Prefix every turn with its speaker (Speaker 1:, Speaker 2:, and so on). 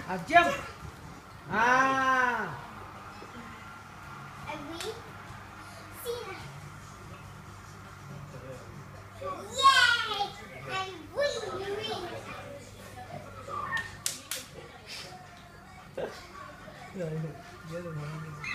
Speaker 1: Jump. À.
Speaker 2: And we see that. Yay! And we win.
Speaker 1: Rồi, nhớ được không?